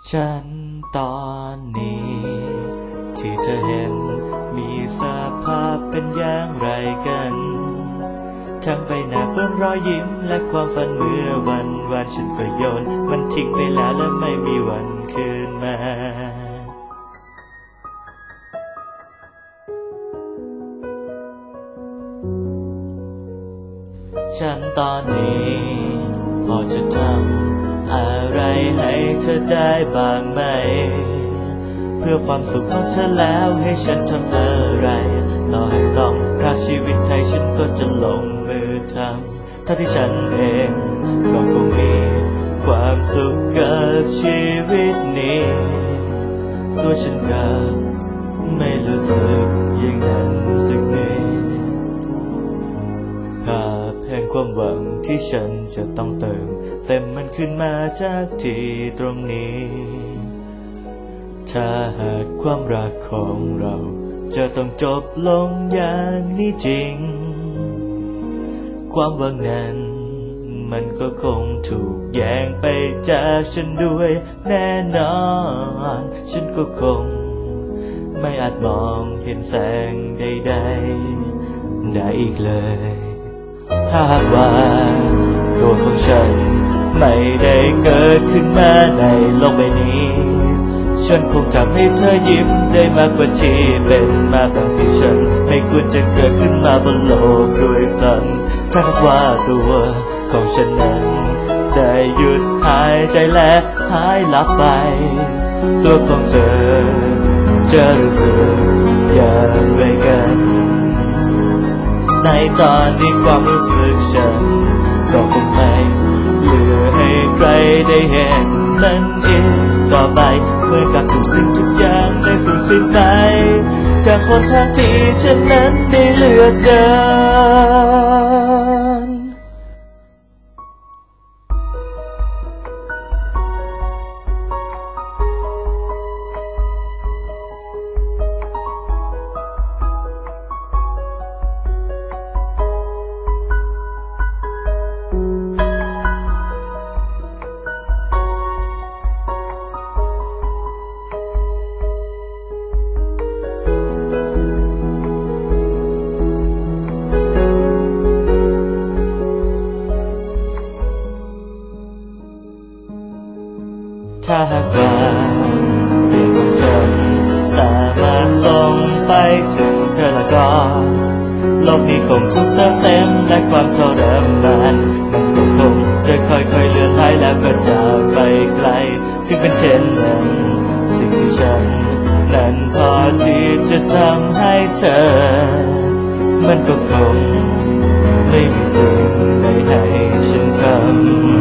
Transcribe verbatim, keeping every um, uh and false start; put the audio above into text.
ฉันตอนนี้ที่เธอเห็นมีสภาพเป็นอย่างไรกันทั้งใบหน้าเปื้อนรอยยิ้มและความฝันเมื่อวันวันฉันก็โยนมันทิ้งไปแล้วและไม่มีวันคืนมาฉันตอนนี้พอจะทำอะไรให้เธอได้บ้างไหมเพื่อความสุขของเธอแล้วให้ฉันทำอะไรต่อให้ต้องรักชีวิตใครฉันก็จะลงมือทำเท่าที่ฉันเองก็คงมีความสุขกับชีวิตนี้ตัวฉันก็ไม่รู้สึกอย่างนั้นสักนิดภาพแห่งความหวังที่ฉันจะต้องเติมเต็มมันขึ้นมาจากที่ตรงนี้ถ้าหากความรักของเราจะต้องจบลงอย่างนี้จริงความหวังนั้นมันก็คงถูกแย่งไปจากฉันด้วยแน่นอนฉันก็คงไม่อาจมองเห็นแสงใดๆได้อีกเลยถ้าหากว่าตัวของฉันไม่ได้เกิดขึ้นมาในโลกใบนี้ฉันคงทำให้เธอยิ้มได้มากกว่าที่เป็นมาบางที่ฉันไม่ควรจะเกิดขึ้นมาบนโลกด้วยซ้ำถ้าหากว่าตัวของฉันนั้นได้หยุดหายใจและหายลับไปตัวของเธอจะรู้สึกอย่างไรกันในตอนนี้ความรู้สึกฉันก็คงไม่เหลือให้ใครได้เห็นมันอีกต่อไปเมื่อกับทุกสิ่งทุกอย่างได้สูญสิ้นไปจากคนทางที่ฉันนั้นได้เลือกเดินถ้าหากว่าเสียงของฉันสามารถส่งไปถึงเธอละก็โลกนี้คงถูกเติมเต็มและความทรมานมันก็คงจะค่อยๆเลือนหายแล้วก็จากไปไกลถึงเป็นเช่นนั้นสิ่งที่ฉันนั้นพอที่จะทำให้เธอมันก็คงไม่มีสิ่งใดให้ฉันทำ